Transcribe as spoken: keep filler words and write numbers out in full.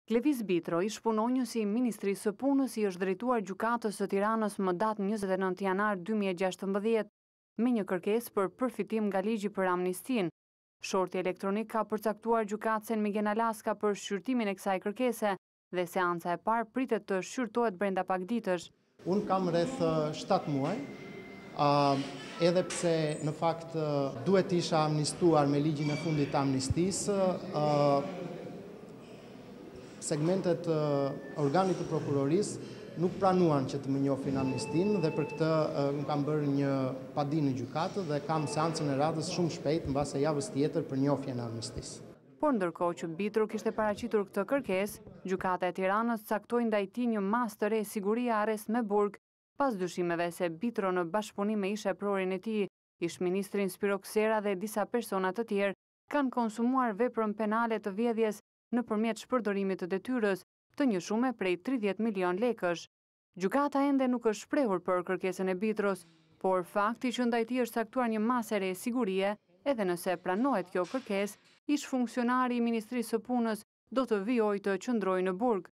Klevis Bitro, ish punonjës i Ministrisë së Punës, i është drejtuar gjykatës së Tiranës më datë njëzet e nëntë janar dy mijë e gjashtëmbëdhjetë me një kërkesë për përfitim nga ligji për amnistin. Shorti elektronik ka përcaktuar gjykatësen Migena Laska për shqyrtimin e kësaj kërkese dhe seanca e parë pritet të shqyrtohet brenda pak ditësh. Unë kam rreth shtatë muaj, uh, edhe pse në fakt uh, duhet isha amnistuar me ligjin e fundit të amnistisë, uh, segmentet uh, organit të prokurorisë nuk pranuan që të më njohin amnistin dhe për këtë uh, më kam bërë një padi në gjykatë dhe kam seancën e radhës shumë shpejt mbase javës tjetër për njohjen e amnistisë. Por ndërkohë që Bitro kishte paraqitur këtë kërkesë, gjykata e Tiranës caktoi ndaj tij një masë të re sigurie arrest me burg, pas dyshimeve se Bitro në bashkëpunim me ish prorin e tij, ish ministrin Spiro Ksera dhe disa persona të tjerë kanë konsumuar veprën penale të vjedhjes nëpërmjet shpërdorimit të detyrës të njëshume prej tridhjetë milion lekësh. Gjykata ende nuk është shprehur për kërkesën e Bitros, por fakti që ndaj tij është caktuar një masë e re sigurie, edhe nëse pranohet kjo kërkesë, ish funksionari i Ministrisë së Punës do të vijojë të qëndrojë në burg.